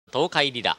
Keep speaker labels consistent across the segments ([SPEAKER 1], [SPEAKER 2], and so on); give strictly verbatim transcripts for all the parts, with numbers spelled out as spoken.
[SPEAKER 1] 東海リラ、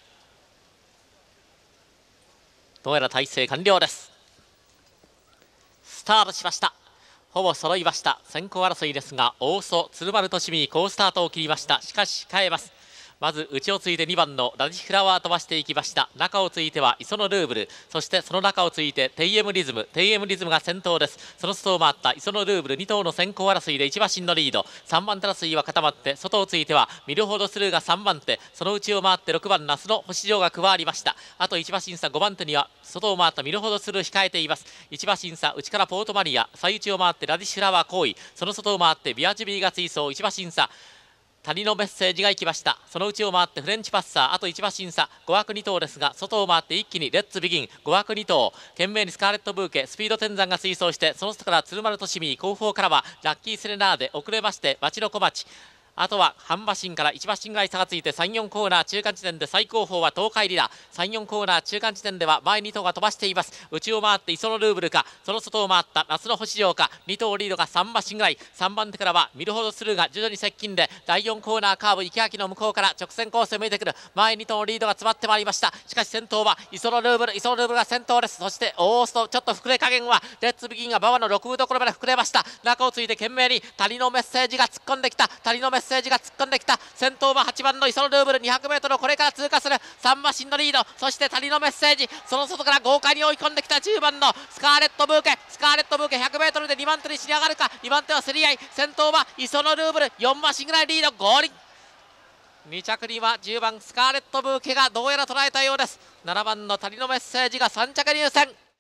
[SPEAKER 1] どうやら体勢完了です。スタートしました。ほぼ揃いました。先行争いですが、大曽鶴丸俊美好スタートを切りました。しかし控えます。まず内をついてにばんのラディフラワー飛ばしていきました。中をついては磯のルーブル、そしてその中をついてテイエムリズム、テイエムリズムが先頭です。その外を回った磯のルーブルに頭の先行争いでいち馬身のリード、さんばん手争いは固まって、外をついては見るほどスルーがさんばん手、その内を回ってろくばん那須の星城が加わりました。あといち馬身差ごばん手には外を回った見るほどスルー控えています。いち馬身差内からポートマリア、最内を回ってラディシュラワー行為、その外を回ってビアジビーが追走、いち馬身差谷のメッセージが行きました。その内を回ってフレンチパッサー、あといち馬身差ご枠に頭ですが、外を回って一気にレッツビギンご枠に頭、懸命にスカーレットブーケ、スピード天山が追走して、その外から鶴丸としみ、後方からはラッキーセレナーデ、遅れまして町の小町、あとは半馬身からいち馬身ぐらい差がついてさん、よんコーナー中間地点で最高峰は東海リラ、さん、よんコーナー中間地点では前に頭が飛ばしています。内を回って磯のルーブルか、その外を回った夏の星城か、に頭リードがさん馬身ぐらい、さんばん手からは見るほどスルーが徐々に接近で、だいよんコーナーカーブ池脇の向こうから直線コースへ向いてくる。前に頭リードが詰まってまいりました。しかし先頭は磯のルーブル、磯のルーブルが先頭です。そしてオーストちょっと膨れ加減はレッツビギンが馬場のろく分どころまで膨れました。中をついて懸命に谷のメッセージが突っ込んできた、谷のメッセージが突っ込んできた。先頭ははちばんの磯のルーブル、 にひゃくメートル をこれから通過する。さん馬身のリード、そして谷のメッセージ、その外から豪快に追い込んできたじゅうばんのスカーレットブーケ、スカーレットブーケ ひゃくメートル でにばん手にし上がるか。にばん手は競り合い、先頭は磯のルーブル、よん馬身ぐらいリード、合輪に着にはじゅうばんスカーレットブーケがどうやら捉えたようです。ななばんの谷のメッセージがさん着入線。